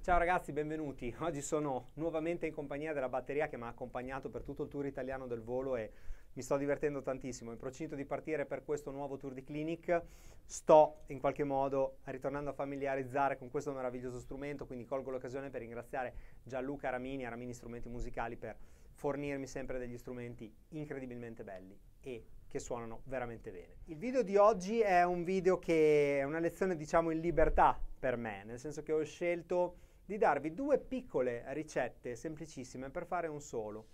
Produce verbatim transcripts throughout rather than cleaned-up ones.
Ciao ragazzi, benvenuti. Oggi sono nuovamente in compagnia della batteria che mi ha accompagnato per tutto il tour italiano del volo e mi sto divertendo tantissimo. In procinto di partire per questo nuovo tour di Clinic, sto in qualche modo ritornando a familiarizzare con questo meraviglioso strumento, quindi colgo l'occasione per ringraziare Gianluca Ramini, a Ramini Strumenti Musicali, per fornirmi sempre degli strumenti incredibilmente belli e che suonano veramente bene. Il video di oggi è un video che è una lezione, diciamo, in libertà per me, nel senso che ho scelto di darvi due piccole ricette semplicissime per fare un solo.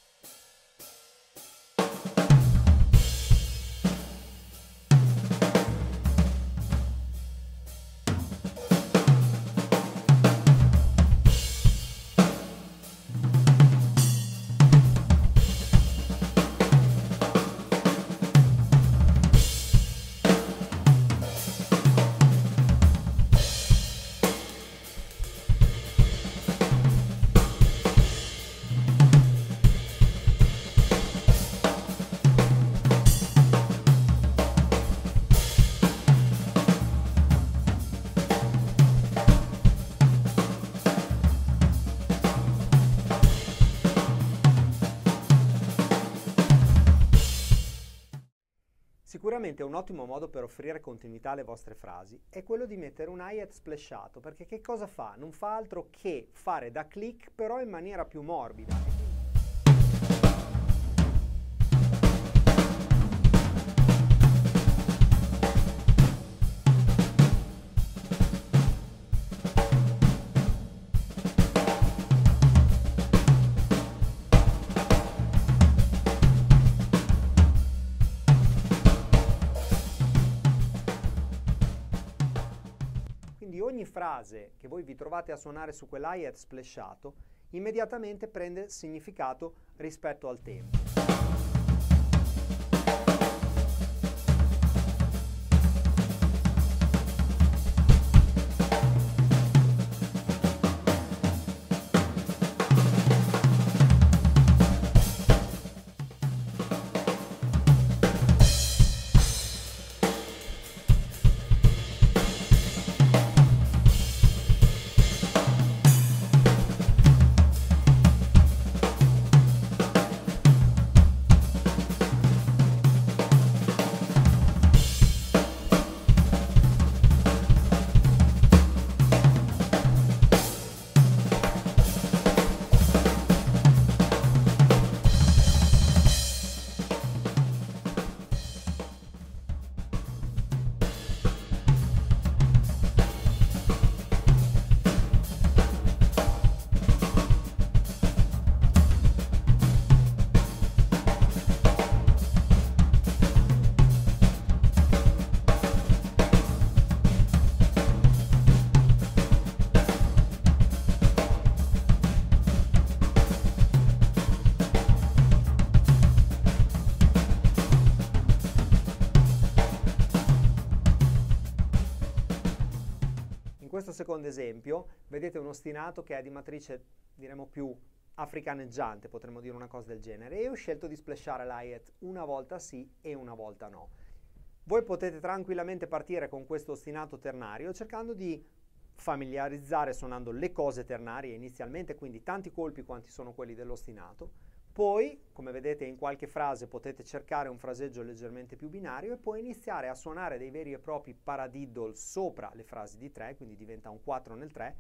Sicuramente un ottimo modo per offrire continuità alle vostre frasi è quello di mettere un hi-hat splashato, perché che cosa fa? Non fa altro che fare da click, però in maniera più morbida. Quindi ogni frase che voi vi trovate a suonare su quell'hi-hat splashato immediatamente prende significato rispetto al tempo. In questo secondo esempio vedete un ostinato che è di matrice, diremo, più africaneggiante, potremmo dire una cosa del genere, e ho scelto di splashare l'hi-hat una volta sì e una volta no. Voi potete tranquillamente partire con questo ostinato ternario cercando di familiarizzare suonando le cose ternarie inizialmente, quindi tanti colpi quanti sono quelli dell'ostinato. Poi, come vedete, in qualche frase potete cercare un fraseggio leggermente più binario e poi iniziare a suonare dei veri e propri paradiddle sopra le frasi di tre, quindi diventa un quattro nel tre.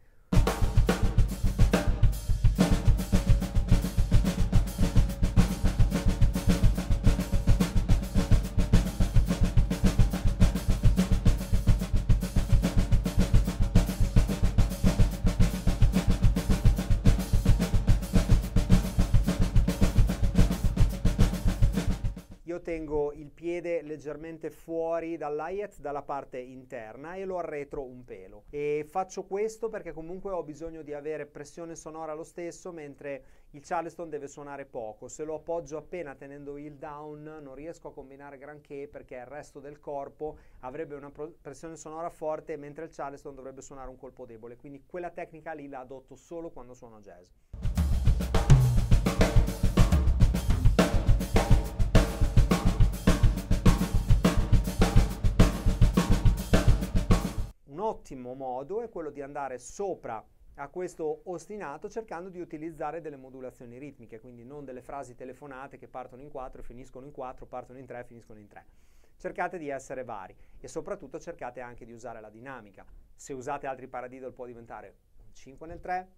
Io tengo il piede leggermente fuori dall'hi-hat, dalla parte interna, e lo arretro un pelo. E faccio questo perché comunque ho bisogno di avere pressione sonora lo stesso, mentre il charleston deve suonare poco. Se lo appoggio appena tenendo il down non riesco a combinare granché, perché il resto del corpo avrebbe una pressione sonora forte, mentre il charleston dovrebbe suonare un colpo debole. Quindi quella tecnica lì la adotto solo quando suono jazz. Un ottimo modo è quello di andare sopra a questo ostinato cercando di utilizzare delle modulazioni ritmiche, quindi non delle frasi telefonate che partono in quattro, finiscono in quattro, partono in tre, finiscono in tre. Cercate di essere vari e soprattutto cercate anche di usare la dinamica. Se usate altri paradiddle può diventare un cinque nel tre,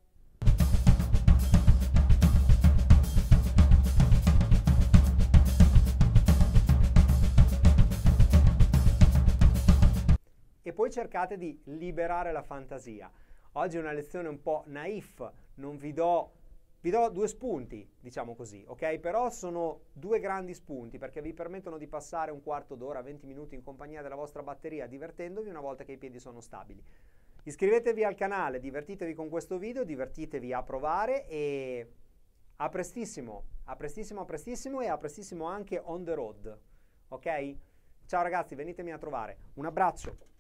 e poi cercate di liberare la fantasia. Oggi è una lezione un po' naif, non vi do, vi do due spunti, diciamo così, ok? Però sono due grandi spunti perché vi permettono di passare un quarto d'ora, venti minuti in compagnia della vostra batteria divertendovi una volta che i piedi sono stabili. Iscrivetevi al canale, divertitevi con questo video, divertitevi a provare e a prestissimo, a prestissimo, a prestissimo e a prestissimo anche on the road, ok? Ciao ragazzi, venitemi a trovare. Un abbraccio!